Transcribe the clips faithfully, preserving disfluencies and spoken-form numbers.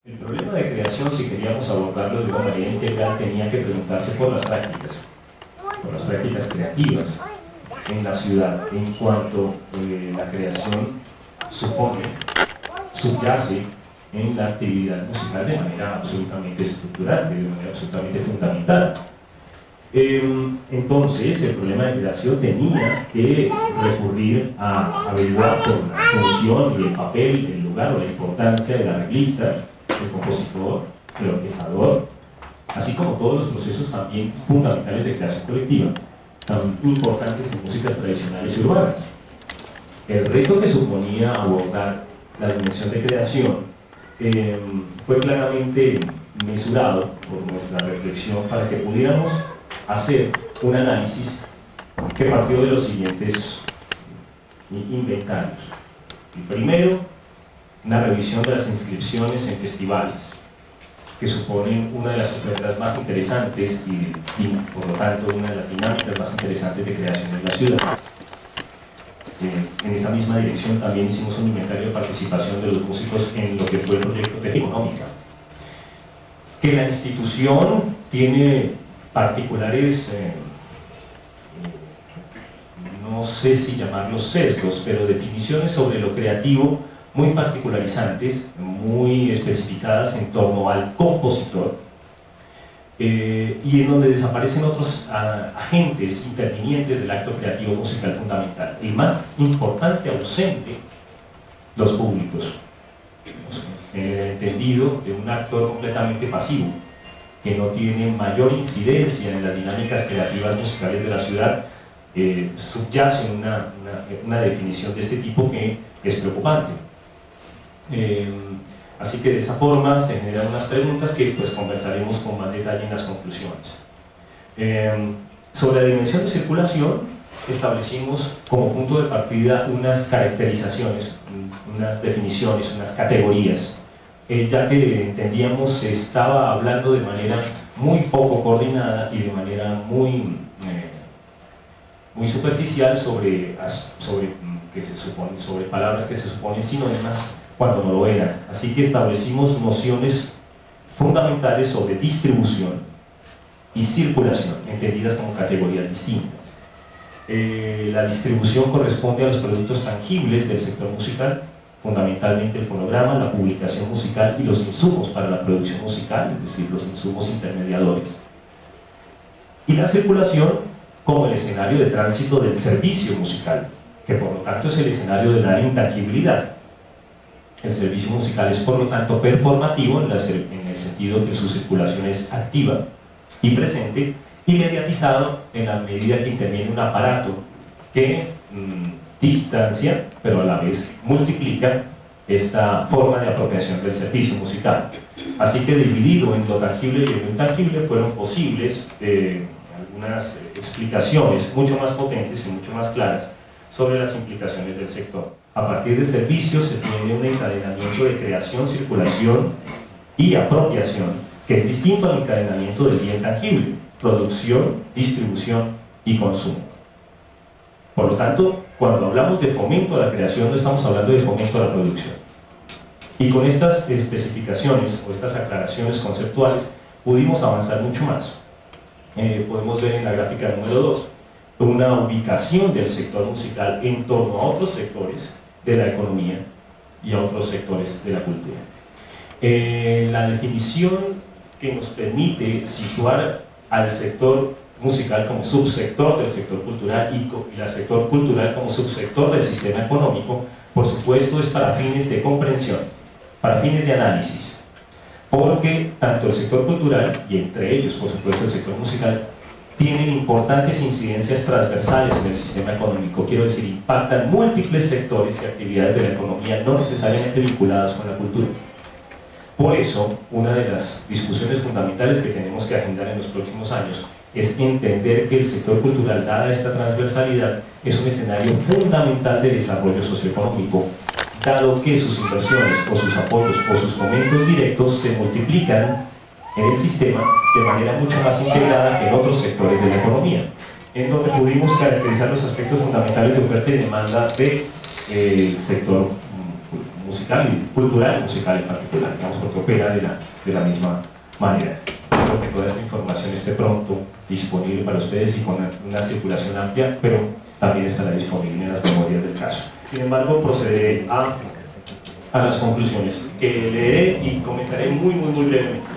El problema de creación, si queríamos abordarlo de una manera integral, tenía que preguntarse por las prácticas, por las prácticas creativas en la ciudad, en cuanto eh, la creación supone, subyace en la actividad musical de manera absolutamente estructural, de manera absolutamente fundamental. Eh, entonces, el problema de creación tenía que recurrir a averiguar por la función y el papel, el lugar o la importancia del arreglista, el compositor, el orquestador, así como todos los procesos también fundamentales de creación colectiva, tan importantes en músicas tradicionales y urbanas. El reto que suponía abordar la dimensión de creación eh, fue claramente mesurado por nuestra reflexión para que pudiéramos hacer un análisis que partió de los siguientes inventarios. El primero, una revisión de las inscripciones en festivales, que suponen una de las ofertas más interesantes y, y por lo tanto una de las dinámicas más interesantes de creación en la ciudad. Eh, en esta misma dirección también hicimos un inventario de participación de los músicos en lo que fue el proyecto P G Económica. Que la institución tiene particulares, eh, no sé si llamarlos sesgos, pero definiciones sobre lo creativo muy particularizantes, muy especificadas en torno al compositor, eh, y en donde desaparecen otros a, agentes intervinientes del acto creativo musical fundamental. El más importante ausente, los públicos, en el entendido de un actor completamente pasivo, que no tiene mayor incidencia en las dinámicas creativas musicales de la ciudad. Eh, subyace una, una, una definición de este tipo que es preocupante. Eh, así que de esa forma se generan unas preguntas que pues conversaremos con más detalle en las conclusiones. Eh, sobre la dimensión de circulación establecimos como punto de partida unas caracterizaciones, unas definiciones, unas categorías, eh, ya que entendíamos se estaba hablando de manera muy poco coordinada y de manera muy, eh, muy superficial sobre, sobre, que se supone, sobre palabras que se suponen sinónimas cuando no lo eran. Así que establecimos nociones fundamentales sobre distribución y circulación, entendidas como categorías distintas. Eh, la distribución corresponde a los productos tangibles del sector musical, fundamentalmente el fonograma, la publicación musical y los insumos para la producción musical, es decir, los insumos intermediadores. Y la circulación como el escenario de tránsito del servicio musical, que por lo tanto es el escenario de la intangibilidad. El servicio musical es por lo tanto performativo en, la, en el sentido que su circulación es activa y presente, y mediatizado en la medida que interviene un aparato que mmm, distancia, pero a la vez multiplica esta forma de apropiación del servicio musical. Así que dividido en lo tangible y en lo intangible fueron posibles eh, algunas explicaciones mucho más potentes y mucho más claras sobre las implicaciones del sector. A partir de servicios se tiene un encadenamiento de creación, circulación y apropiación, que es distinto al encadenamiento del bien tangible, producción, distribución y consumo. Por lo tanto, cuando hablamos de fomento a la creación, no estamos hablando de fomento a la producción. Y con estas especificaciones o estas aclaraciones conceptuales pudimos avanzar mucho más. Eh, podemos ver en la gráfica número dos una ubicación del sector musical en torno a otros sectores de la economía y a otros sectores de la cultura. Eh, la definición que nos permite situar al sector musical como subsector del sector cultural y, y al sector cultural como subsector del sistema económico, por supuesto es para fines de comprensión, para fines de análisis, porque tanto el sector cultural y entre ellos por supuesto el sector musical tienen importantes incidencias transversales en el sistema económico, quiero decir, impactan múltiples sectores y actividades de la economía no necesariamente vinculadas con la cultura. Por eso, una de las discusiones fundamentales que tenemos que agendar en los próximos años es entender que el sector cultural, dada esta transversalidad, es un escenario fundamental de desarrollo socioeconómico, dado que sus inversiones o sus apoyos o sus momentos directos se multiplican en el sistema de manera mucho más integrada que en otros sectores de la economía, en donde pudimos caracterizar los aspectos fundamentales de oferta y demanda del sector musical y cultural y musical en particular, digamos, porque opera de la, de la misma manera. Espero que toda esta información esté pronto disponible para ustedes y con una, una circulación amplia, pero también estará disponible en las memorias del caso. Sin embargo, procederé a, a las conclusiones, que leeré y comentaré muy, muy, muy brevemente.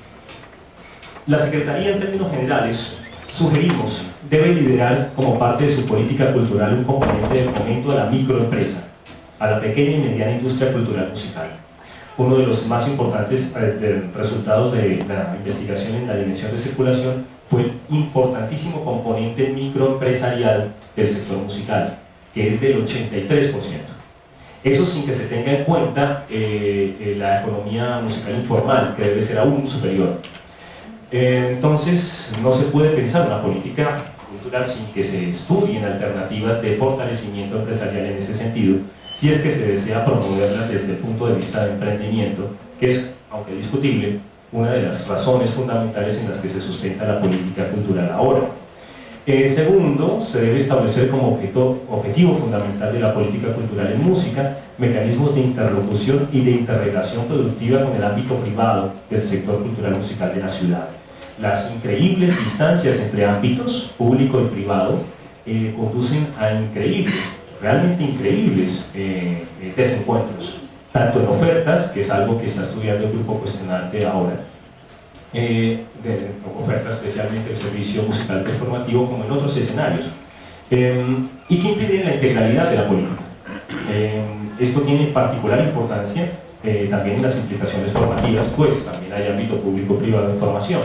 La Secretaría, en términos generales, sugerimos, debe liderar como parte de su política cultural un componente de fomento a la microempresa, a la pequeña y mediana industria cultural musical. Uno de los más importantes resultados de la investigación en la dimensión de circulación fue el importantísimo componente microempresarial del sector musical, que es del ochenta y tres por ciento. Eso sin que se tenga en cuenta eh, la economía musical informal, que debe ser aún superior. Eh, entonces, no se puede pensar una política cultural sin que se estudien alternativas de fortalecimiento empresarial en ese sentido, si es que se desea promoverlas desde el punto de vista de emprendimiento, que es, aunque discutible, una de las razones fundamentales en las que se sustenta la política cultural ahora. Eh, segundo, se debe establecer como objeto, objetivo fundamental de la política cultural en música mecanismos de interlocución y de interrelación productiva con el ámbito privado del sector cultural musical de la ciudad. Las increíbles distancias entre ámbitos, público y privado, eh, conducen a increíbles, realmente increíbles eh, eh, desencuentros, tanto en ofertas, que es algo que está estudiando el grupo cuestionante ahora, eh, de oferta especialmente el servicio musical performativo, como en otros escenarios, eh, y que impiden la integralidad de la política. Eh, esto tiene particular importancia eh, también en las implicaciones formativas, pues también hay ámbito público-privado de formación.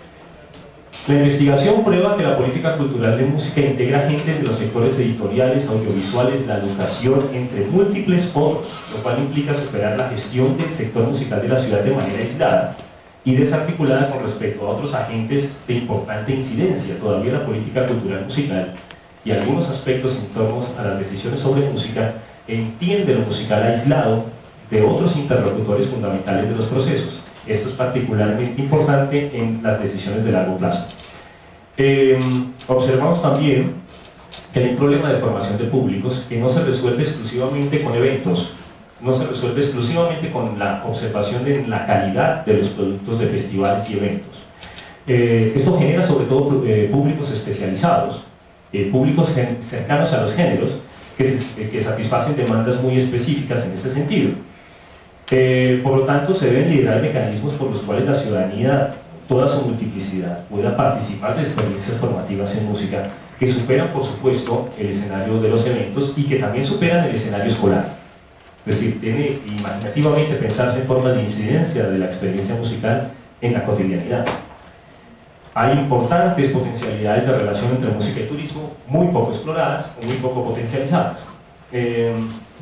La investigación prueba que la política cultural de música integra agentes de los sectores editoriales, audiovisuales, la educación, entre múltiples otros, lo cual implica superar la gestión del sector musical de la ciudad de manera aislada y desarticulada con respecto a otros agentes de importante incidencia. Todavía la política cultural musical y algunos aspectos en torno a las decisiones sobre música entiende lo musical aislado de otros interlocutores fundamentales de los procesos. Esto es particularmente importante en las decisiones de largo plazo. Eh, observamos también que hay un problema de formación de públicos que no se resuelve exclusivamente con eventos, no se resuelve exclusivamente con la observación de la calidad de los productos de festivales y eventos. Eh, esto genera sobre todo eh, públicos especializados, eh, públicos cercanos a los géneros, que, se, que satisfacen demandas muy específicas en ese sentido. Eh, por lo tanto, se deben liderar mecanismos por los cuales la ciudadanía, toda su multiplicidad, pueda participar de experiencias formativas en música que superan, por supuesto, el escenario de los eventos y que también superan el escenario escolar. Es decir, tiene imaginativamente pensarse en formas de incidencia de la experiencia musical en la cotidianidad. Hay importantes potencialidades de relación entre música y turismo, muy poco exploradas o muy poco potencializadas. Eh,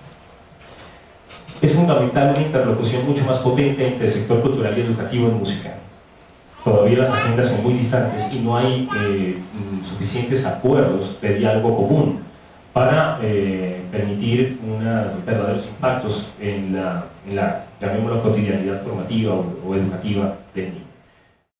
Es fundamental una interlocución mucho más potente entre el sector cultural y educativo en música. Todavía las agendas son muy distantes y no hay eh, suficientes acuerdos de diálogo común para eh, permitir unos verdaderos impactos en la, en la, llamémoslo, cotidianidad formativa o, o educativa del niño.